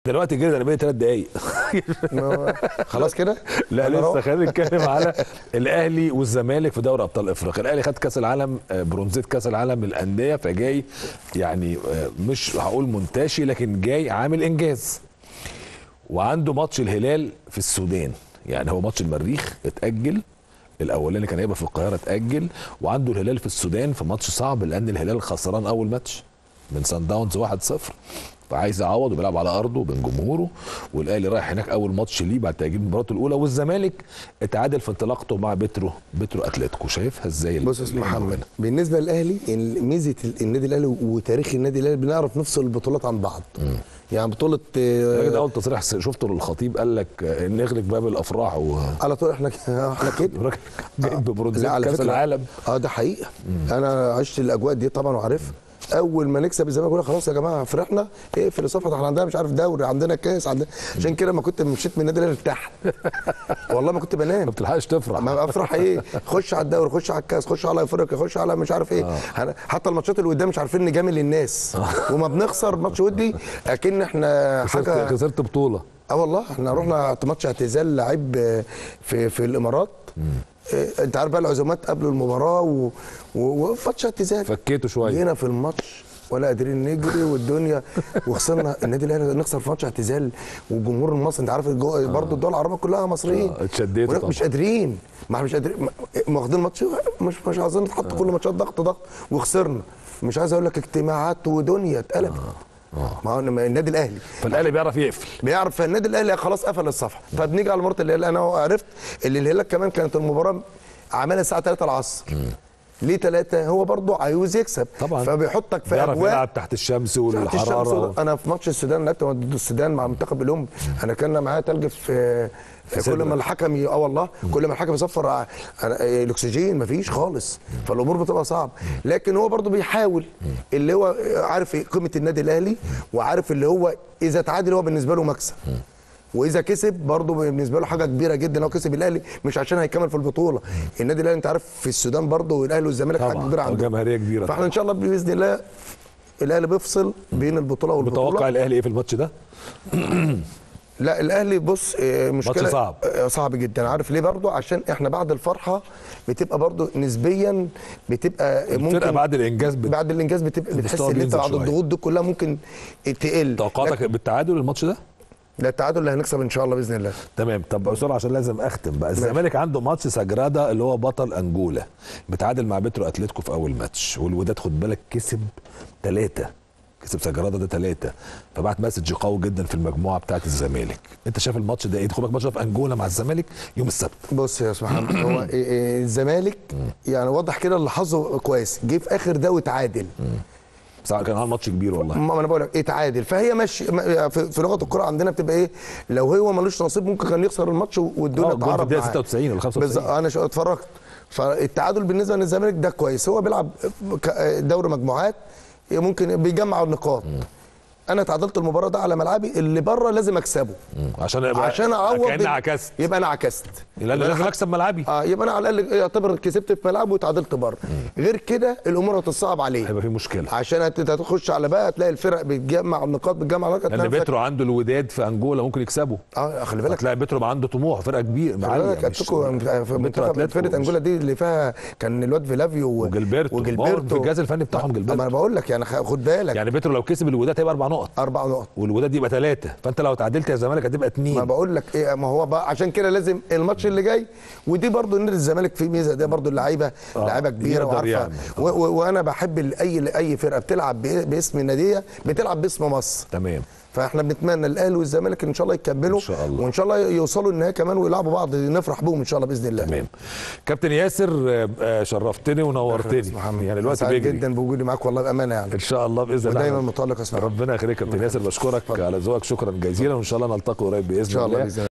دلوقتي كده انا بقيت 3 دقايق. خلاص كده؟ لا لسه، خلينا نتكلم على الاهلي والزمالك في دوري ابطال افريقيا. الاهلي خد كاس العالم، برونزيه كاس العالم للانديه، فجاي يعني مش هقول منتشي لكن جاي عامل انجاز. وعنده ماتش الهلال في السودان، يعني هو ماتش المريخ اتاجل، الاولاني كان هيبقى في القاهره اتاجل، وعنده الهلال في السودان في ماتش صعب لان الهلال خسران اول ماتش من سان داونز 1-0، فعايز يعوض وبيلعب على ارضه بين جمهوره. والاهلي رايح هناك اول ماتش ليه بعد تاجيل مباراته الاولى. والزمالك اتعادل في انطلاقته مع بترو اتلتيكو. شايفها ازاي؟ بص يا محمد، بالنسبه للاهلي ميزه النادي الاهلي وتاريخ النادي الاهلي بنعرف نفصل البطولات عن بعض. يعني بطوله الراجل اول تصريح شفته للخطيب قال لك نغلق باب الافراح على طول. احنا كده جايب ببرونزيه كاس العالم. ده حقيقه. انا عشت الاجواء دي طبعا وعارفها. اول ما نكسب الزمالك يقول خلاص يا جماعه فرحنا، اقفل الصفحه، احنا عندنا مش عارف دوري، عندنا كاس، عندنا. عشان كده ما كنت مشيت من النادي الاهلي ارتحت. والله ما كنت بنام. ما بتلحقش تفرح. ما افرح ايه؟ خش على الدوري، خش على الكاس، خش على افريقيا، خش على مش عارف ايه. حتى الماتشات اللي قدام مش عارفين نجامل الناس. وما بنخسر ماتش ودي اكن احنا حاجه. خسرت بطوله. والله احنا رحنا ماتش اعتزال لعيب في الامارات. انت عارف بقى العزومات قبل المباراه وماتش اعتزال. فكيته شويه. جينا في الماتش ولا قادرين نجري والدنيا وخسرنا. النادي الاهلي نخسر في ماتش اعتزال والجمهور المصري انت عارف برضه الدول العربيه كلها مصريين. اتشديتوا طبعا. مش قادرين، ما احنا مش قادرين، واخدين ماتش مش عايزين نتحط كل ماتشات ضغط وخسرنا. مش عايز اقول لك اجتماعات ودنيا اتقلبت. ما هو النادي الاهلي، فالاهلي بيعرف يقفل، فالنادي الاهلي خلاص قفل الصفحه. فبنيجي على مباراه الهلال. انا عرفت اللي الهلال كمان كانت المباراه عملها الساعه 3 العصر. ليه 3؟ هو برضه عاوز يكسب طبعا، فبيحطك في اجواء يلعب تحت الشمس والحراره. انا في ماتش السودان لعبت ضد السودان مع منتخب الام. انا كان معايا تلج في كل ما الحكم والله كل ما الحكم يصفر الاكسجين مفيش خالص. فالامور بتبقى صعب، لكن هو برضه بيحاول. اللي هو عارف قيمه النادي الاهلي، وعارف اللي هو اذا تعادل هو بالنسبه له مكسب، واذا كسب برضه بالنسبه له حاجه كبيره جدا. لو كسب الاهلي مش عشان هيكمل في البطوله. النادي الاهلي انت عارف في السودان برضه الاهلي والزمالك حاجه كبيره عنده، جماهيريه كبيره. فاحنا ان شاء الله باذن الله الاهلي بيفصل بين البطوله والبطوله. متوقع الاهلي ايه في الماتش ده؟ لا الاهلي بص مشكله ماتش صعب جدا. عارف ليه؟ برضه عشان احنا بعد الفرحه بتبقى برضه نسبيا بتبقى ممكن بعد الانجاز بتبقى بتحس ان انت بعد الضغوط دي كلها ممكن تقل. توقعاتك بالتعادل الماتش ده؟ لا التعادل اللي هنكسب ان شاء الله باذن الله. تمام. طب بسرعه عشان لازم اختم بقى. الزمالك عنده ماتش ساجرادا اللي هو بطل انجولا، بتعادل مع بترو اتلتيكو في اول ماتش، والوداد خد بالك كسب 3، كسب ساجرادا ده 3، فبعت مسج قوي جدا في المجموعه بتاعت الزمالك. انت شايف الماتش ده ايه؟ خد بالك ماتش في انجولا مع الزمالك يوم السبت. بص يا استاذ محمد، هو الزمالك يعني واضح كده اللي حظه كويس، جه في اخر ده وتعادل. كان عامل ماتش كبير والله. ما انا بقول لك اتعادل، فهي ماشي. في لغه الكره عندنا بتبقى ايه؟ لو هو ملوش نصيب ممكن كان يخسر الماتش والدنيا تعرض معاه. 96 ولا 95 انا اتفرجت. فالتعادل بالنسبه للزمالك ده كويس. هو بيلعب دوري مجموعات، ممكن بيجمع النقاط. انا تعادلت المباراه ده على ملعبي، اللي بره لازم اكسبه عشان اعوض. كأني عكست. يبقى انا عكست. لازم اكسب ملعبي. يبقى انا على الاقل يعتبر كسبت في ملعبي وتعادلت بره. غير كده الامور هتصعب عليه، هيبقى في مشكله. عشان هتخش على بقى تلاقي الفرق بتجمع النقاط لان بترو عنده الوداد في انجولا ممكن يكسبه. خلي بالك هتلاقي بترو عنده طموح، فرقه كبيره عاليه. فرقه انجولا دي اللي فيها كان الواد فيلافيو وجلبرتو في الجهاز الفني بتاعهم. جلبرتو ما انا بقول لك يعني خد بالك، يعني بترو لو كسب الوداد هيبقى 4 نقط. 4 نقط والوداد يبقى 3، فانت لو تعادلت يا زمالك هتبقى 2. ما بقول لك ايه، ما هو بقى عشان كده لازم الماتش اللي جاي. ودي برضو نادي الزمالك فيه ميزه، ده برضو اللعيبه لعيبه كبيره وعارفه يعني. وانا بحب اي فرقه بتلعب باسم الناديه بتلعب باسم مصر. تمام. فاحنا بنتمنى الاهلي والزمالك ان شاء الله يكملوا، ان شاء الله، وان شاء الله يوصلوا النهائي كمان ويلعبوا بعض، نفرح بهم ان شاء الله باذن الله. تمام. كابتن ياسر شرفتني ونورتني، يعني الوقت بيجري جدا بوجودي معاك والله بامانه يعني. ان شاء الله باذن الله ودايما متالق. اسمع ربنا يخليك كابتن ياسر، بشكرك على ذوقك، شكرا جزيلا، وان شاء الله نلتقي قريب باذن الله.